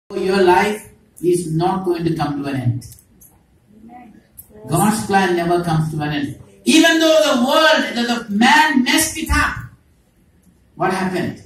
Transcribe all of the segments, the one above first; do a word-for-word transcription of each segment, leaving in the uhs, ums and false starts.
Your life is not going to come to an end. God's plan never comes to an end. Even though the world, the, the man messed it up. What happened?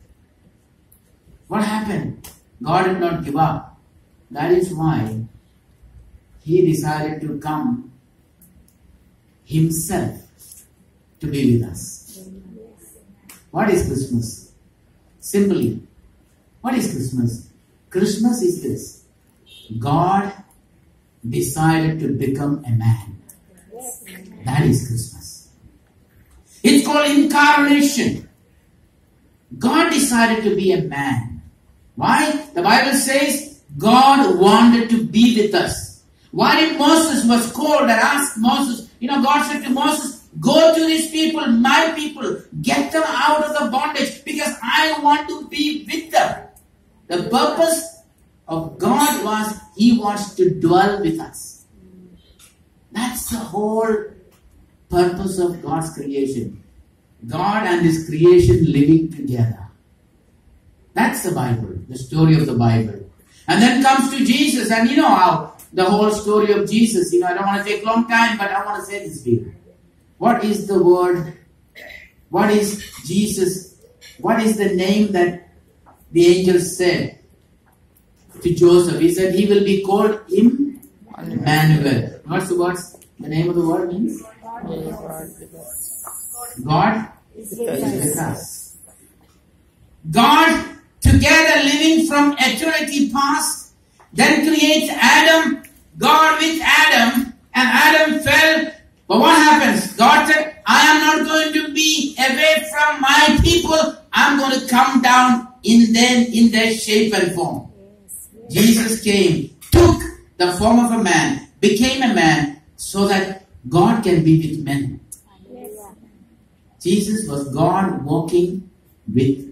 What happened? God did not give up. That is why He decided to come Himself to be with us. What is Christmas? Simply, what is Christmas? Christmas is this. God decided to become a man. That is Christmas. It's called incarnation. God decided to be a man. Why? The Bible says God wanted to be with us. Why did Moses was called and asked Moses, you know, God said to Moses, go to these people, my people, get them out of the bondage because I want to be with them. The purpose of God was He wants to dwell with us. That's the whole purpose of God's creation. God and His creation living together. That's the Bible, the story of the Bible. And then comes to Jesus, and you know how the whole story of Jesus, you know, I don't want to take a long time, but I want to say this to you. What is the word? What is Jesus? What is the name that the angel said to Joseph? He said he will be called Emmanuel. What's the word? The name of the word means? God is with us. God together living from eternity past, then creates Adam, God with Adam, and Adam fell. But what happens? God said, I am not going to be away from my people. I'm going to come down in their, in their shape and form. Jesus came, took the form of a man, became a man, so that God can be with men. Jesus was God walking with